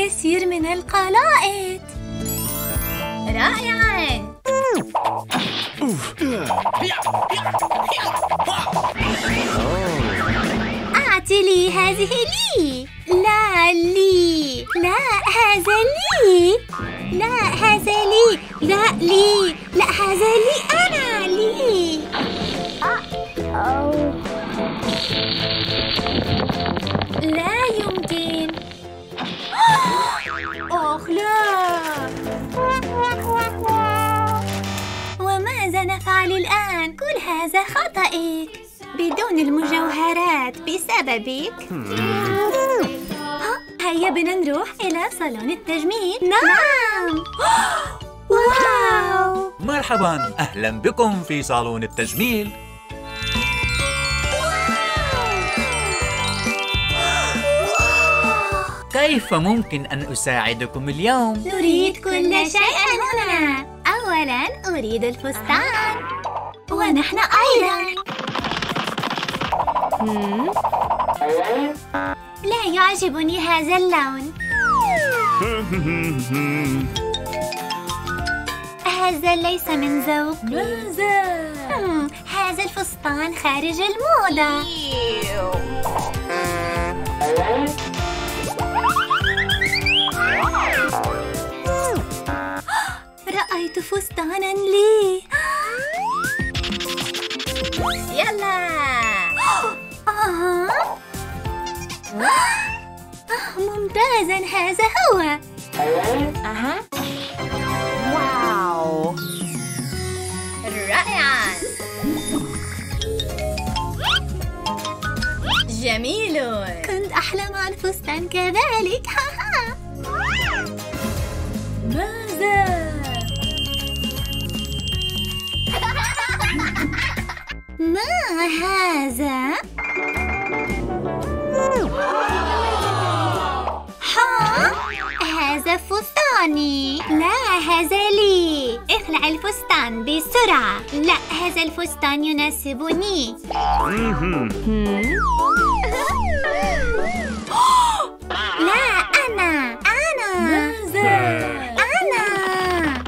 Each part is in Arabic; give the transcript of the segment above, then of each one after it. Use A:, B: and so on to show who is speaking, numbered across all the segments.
A: الكثير من القلائد. رائعاً! أعطي لي هذه لي. لا لي. لا هذا لي. لا هذا لي. لا لي. لا هذا لي. أنا لي. لا يمكن. أخ لا. وماذا نفعل الآن؟ كل هذا خطأك. بدون المجوهرات بسببك. هيا بنا نروح إلى صالون التجميل. نعم. واو.
B: مرحبا، أهلا بكم في صالون التجميل. كيف ممكن أن أساعدكم اليوم؟
A: نريد كل شيء هنا. أولاً أريد الفستان. ونحن أيضاً. لا يعجبني هذا اللون. هذا ليس من ذوقي. ماذا؟ هذا الفستان خارج الموضة. رأيت فستاناً لي. يلا. ممتازاً، هذا هو. واو، رائعاً. جميل. كنت أحلم عن فستان كذلك. ماذا؟ ما هذا؟ هذا فستاني. لا هذا لي. اخلع الفستان بسرعة. لا هذا الفستان يناسبني. لا أنا. ماذا؟ أنا.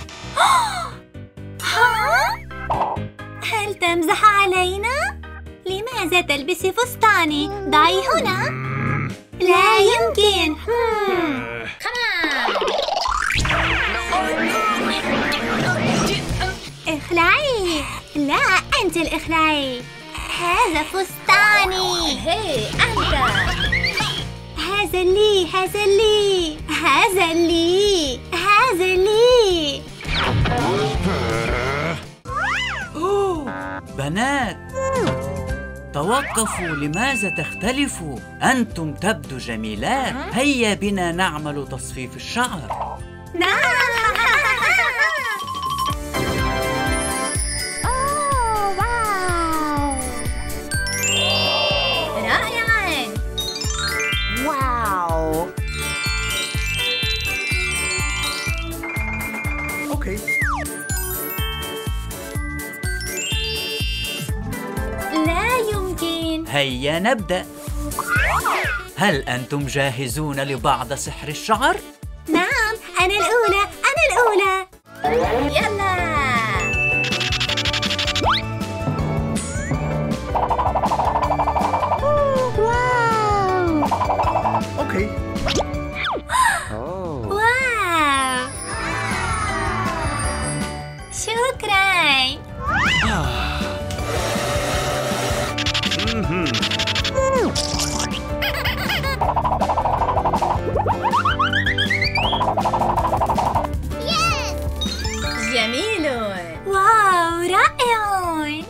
A: هل تمزح علينا؟ لماذا تلبسي فستاني؟ ضعي هنا. لا يمكن. اخلعي. لا أنت الإخلعي. هذا فستاني. هي أنت. هذا لي. هذا لي. هذا لي. هذا لي.
B: بنات، توقفوا. لماذا تختلفوا؟ أنتم تبدو جميلات. هيا بنا نعمل تصفيف الشعر.
A: نعم. واو. رائعاً. واو.
B: أوكي.
A: لا يمكن.
B: هيا نبدأ. هل أنتم جاهزون لبعض سحر الشعر؟
A: نعم، أنا الأولى. أنا الأولى. يلا. واو.
B: أوكي.
A: واو. شكراً. جميل. واو، رائع.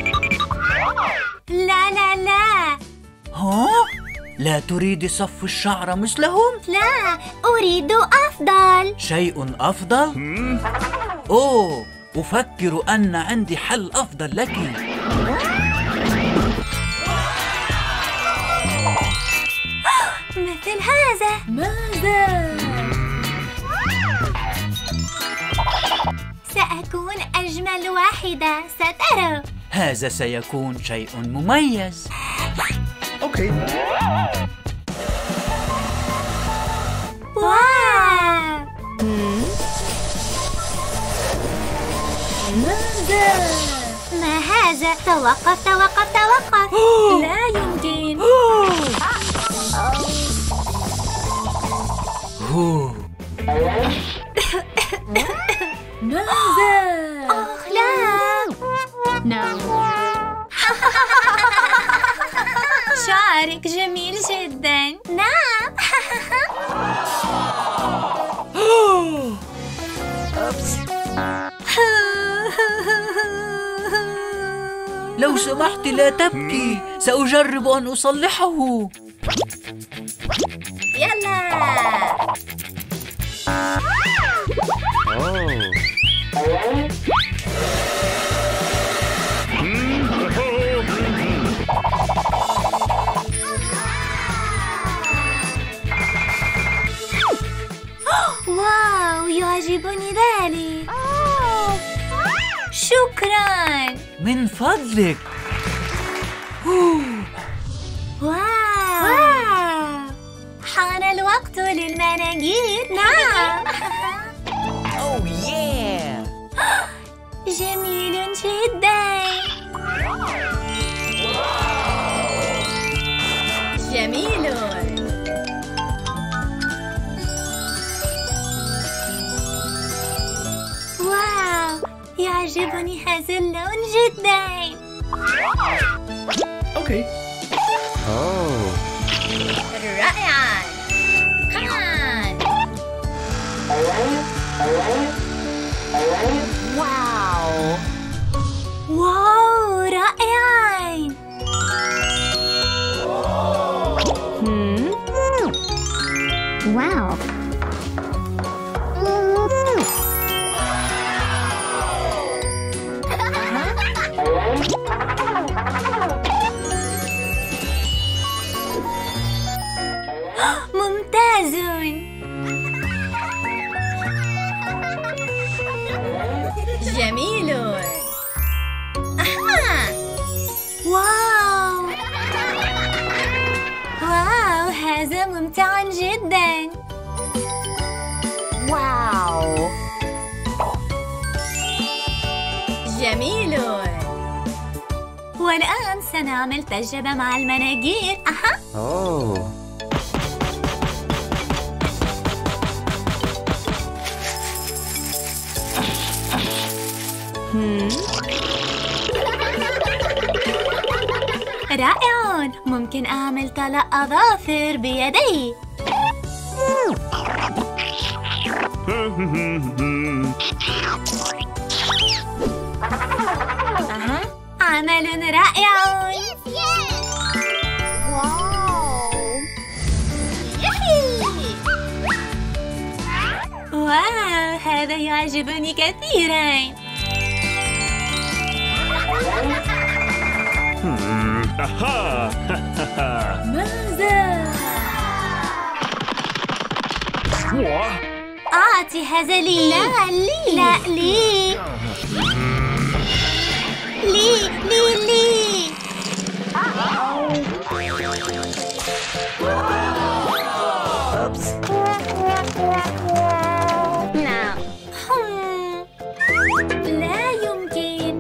A: لا لا لا.
B: ها؟ لا تريد صف الشعر مثلهم؟
A: لا، أريد أفضل.
B: شيء أفضل؟ أوه، أفكر أن عندي حل أفضل لك.
A: مثل هذا. ماذا؟ سأكون أجمل واحدة، سترى.
B: هذا سيكون شيء مميز.
C: أوكي.
A: واو. ماذا؟ ما هذا؟ توقف توقف توقف. لا يمكن. ماذا؟ أخ لا. نعم. شعرك جميل جدا. نعم.
B: لو سمحت لا تبكي، سأجرب أن أصلحه.
A: يلا. واو، يعجبني ذلك. شكراً.
B: من فضلك.
A: واو. حان الوقت للمناجير. نعم. جميل جدا. جميل. واو، يعجبني هذا اللون جدا.
C: اوكي.
A: رائعا. كمان. واو. واو، رائعا. واو. ممتاز. جميل. واو. واو، هذا ممتع جدا. واو. جميل. والآن سنعمل تجربة مع المناجير. رائع. ممكن أعمل طلاء أظافر بيدي. عمل رائع. واو، هذا يعجبني كثيرا. ماذا؟ أعطي هذا لي. لا لي. لا لي. لي لي لي. نعم. لا يمكن.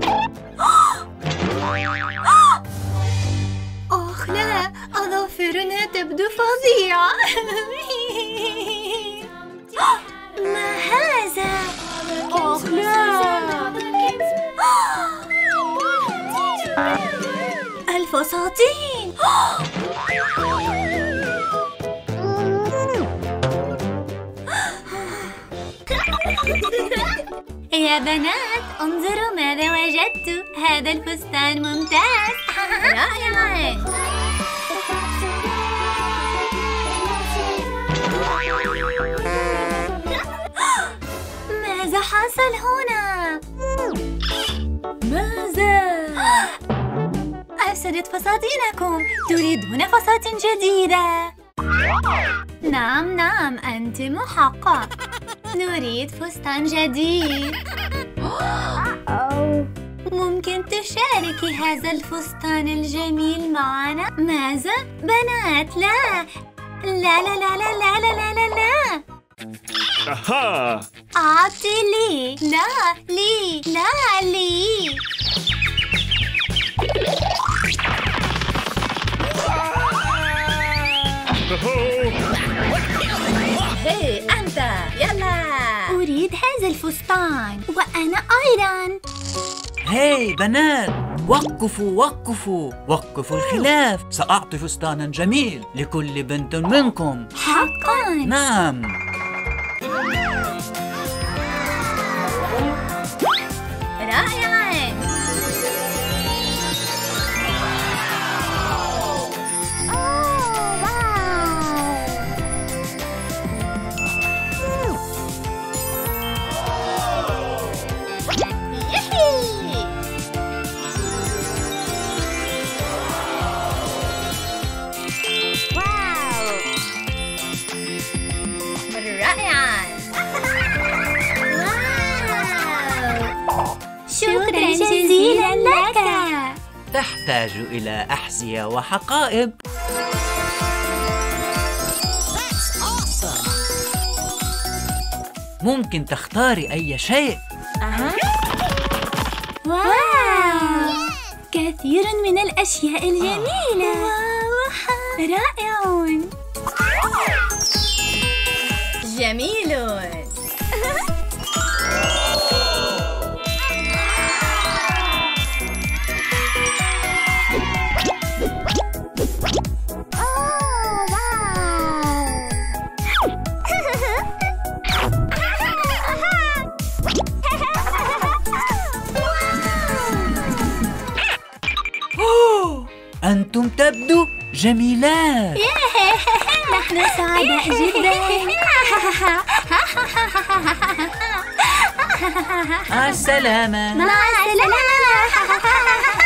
A: أخ لا، أظافرنا تبدو فظيعة. ما هذا؟ أخ لا. الفساتين. يا بنات، انظروا ماذا وجدت. هذا الفستان ممتاز. رائع. ماذا حصل هنا؟ ماذا؟ أفسدت فساتينكم. تريدون فساتين جديدة؟ نعم نعم، أنت محقة. نريد فستان جديد. ممكن تشاركي هذا الفستان الجميل معنا؟ ماذا؟ بنات لا. لا لا لا لا لا لا لا لا لا.
C: أها.
A: أعطي لي. لا لي. لا لي.
D: هي أنت، يلا.
A: أريد هذا الفستان وأنا أيضا.
B: هاي بنات، وقفوا الخلاف. سأعطي فستانا جميل لكل بنت منكم.
A: حقا؟
B: نعم.
D: رائعاً.
A: شكرا جزيلا لك.
B: تحتاج إلى أحذية وحقائب. ممكن تختاري أي شيء.
A: واو، كثير من الأشياء الجميلة. رائع.
D: جميل.
B: أنتم تبدو جميلات.
A: نحن سعداء جدا.
B: مع السلامة.
A: مع السلامة.